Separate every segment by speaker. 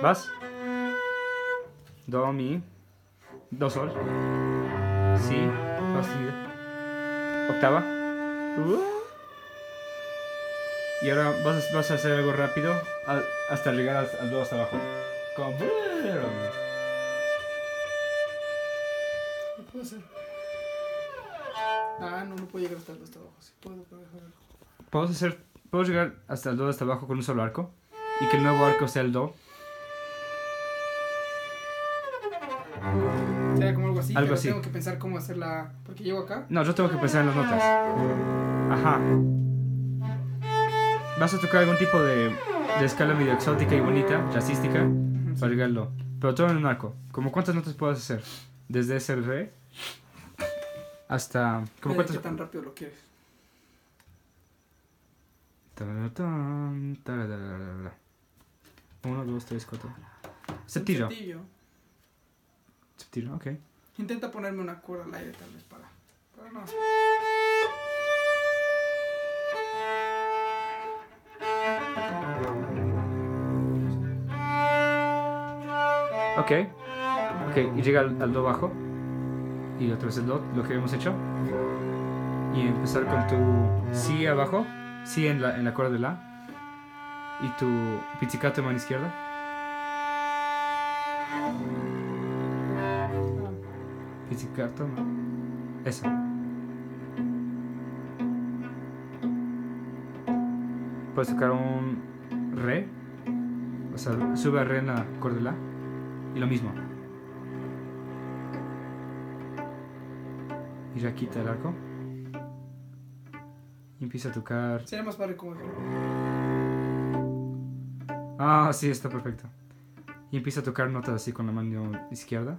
Speaker 1: ¿Vas? Do, mi. Do, sol. Si. Fa sostenido. Octava. Y ahora vas a hacer algo rápido hasta llegar al do hasta abajo. Como...
Speaker 2: ¿Qué puedo hacer? Ah, no puedo llegar hasta abajo. Sí puedo, pero déjame ver.
Speaker 1: Puedo llegar hasta el do hasta abajo con un solo arco. Y que el nuevo arco sea el do.
Speaker 2: Sería como algo así,
Speaker 1: Algo
Speaker 2: pero
Speaker 1: así.
Speaker 2: tengo que pensar cómo hacerla. Porque llego acá.
Speaker 1: No, yo tengo que pensar en las notas. Ajá. Vas a tocar algún tipo de escala medio exótica y bonita, jazzística, para llegar al do. Pero todo en un arco. ¿Cómo cuántas notas puedes hacer? Desde ese re hasta... ¿Cómo
Speaker 2: ¿Qué
Speaker 1: cuántas?
Speaker 2: tan rápido lo quieres?
Speaker 1: Taratán, taradadadada. 1, 2, 3, 4. Septillo. Septillo, ok.
Speaker 2: Intenta ponerme una cuerda al aire tal vez para no.
Speaker 1: Ok, y llega al do bajo. Y otra vez el do, lo que habíamos hecho. Y empezar con tu si abajo, si en la cuerda de la. Y tu pizzicato en mano izquierda. Pizzicato, eso. Puedes tocar un re. O sea, sube a re en la cuerda de la. Y lo mismo. Y ya quita el arco. Y empieza a tocar.
Speaker 2: Sería más padre como.
Speaker 1: Ah, sí, está perfecto. Y empieza a tocar notas así con la mano izquierda.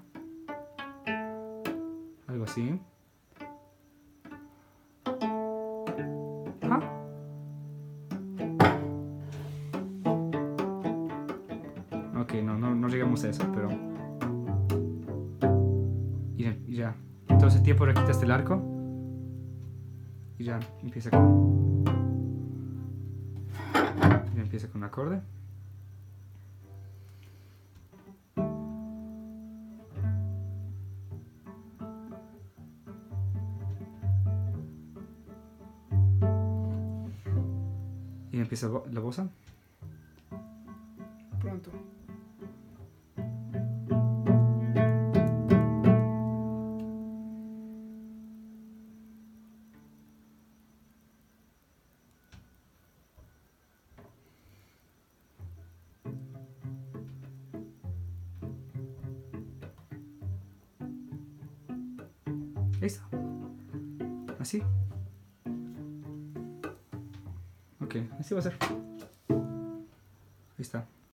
Speaker 1: Algo así. Ajá. Ok, no llegamos a eso, pero... Y ya. Entonces el tiempo quitas el arco. Y ya empieza con... Ya empieza con un acorde. Y empieza la bossa.
Speaker 2: Pronto.
Speaker 1: Listo. Así. Ok, así va a ser. Ahí está.